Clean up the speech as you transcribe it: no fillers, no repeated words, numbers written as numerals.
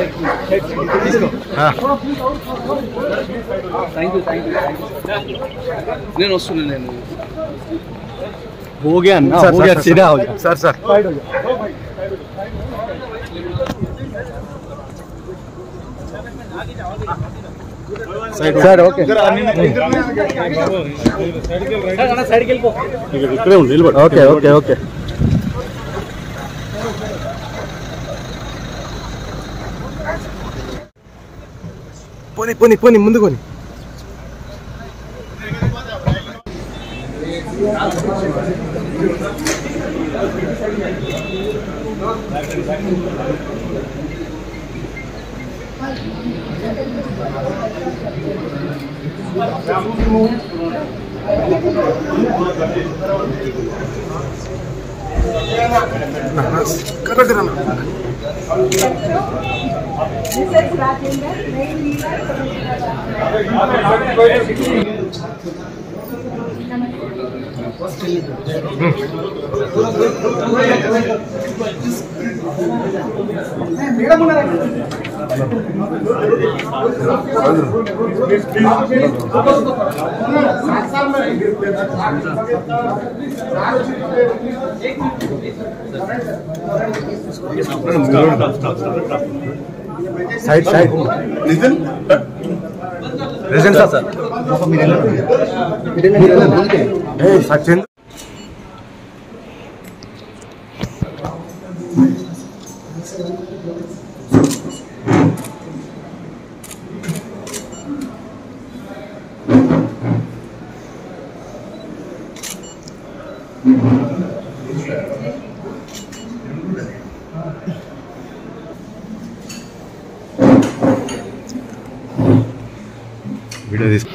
నేను వస్తున్నాను నేను हो गया ना हो गया सीधा हो गया सर सर साइड हो गया sir okay okay okay okay పోనీ పోనీ పోనీ ముందు పోనీ correct Mrs. Rajender, main leader. Side side Nitin Rajender sir ए सचिन वीडियो दिस